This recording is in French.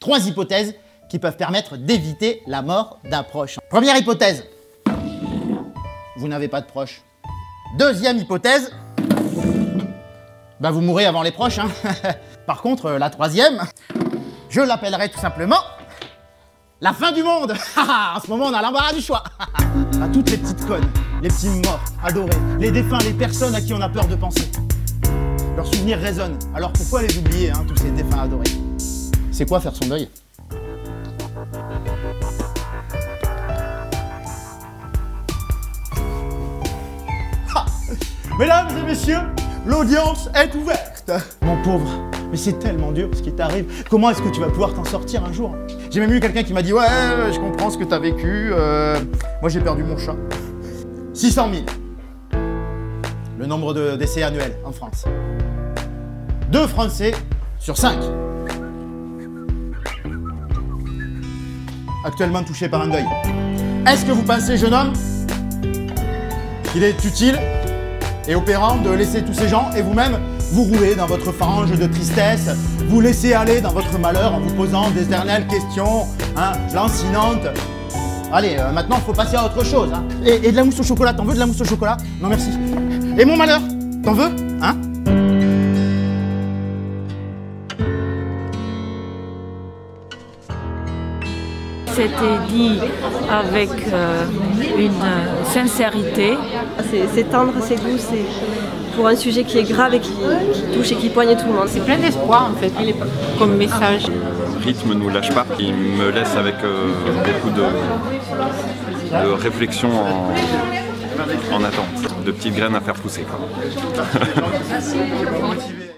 3 hypothèses qui peuvent permettre d'éviter la mort d'un proche. Première hypothèse, vous n'avez pas de proche. Deuxième hypothèse, bah vous mourrez avant les proches. Hein. Par contre, la troisième, je l'appellerai tout simplement la fin du monde. En ce moment, on a l'embarras du choix. À toutes les petites connes, les petits morts, adorés, les défunts, les personnes à qui on a peur de penser. Leurs souvenirs résonnent, alors pourquoi les oublier, hein, tous ces défunts adorés? C'est quoi faire son deuil? Mesdames et messieurs, l'audience est ouverte. Mon pauvre, mais c'est tellement dur ce qui t'arrive. Comment est-ce que tu vas pouvoir t'en sortir un jour? J'ai même eu quelqu'un qui m'a dit « Ouais, je comprends ce que t'as vécu. Moi, j'ai perdu mon chat. » 600 000. Le nombre de décès annuels en France. 2 Français sur 5. Actuellement touchés par un deuil. Est-ce que vous pensez, jeune homme, qu'il est utile et opérant de laisser tous ces gens et vous-même vous rouler dans votre fange de tristesse, vous laisser aller dans votre malheur en vous posant d'éternelles questions lancinantes? Allez, maintenant il faut passer à autre chose. Hein. Et de la mousse au chocolat, t'en veux de la mousse au chocolat? Non merci. Et mon malheur, t'en veux? Hein? C'était dit avec une sincérité. C'est tendre, c'est doux, c'est pour un sujet qui est grave et qui touche et qui poigne tout le monde. C'est plein d'espoir en fait, comme message. Le rythme ne nous lâche pas, il me laisse avec beaucoup de réflexion en attente, de petites graines à faire pousser.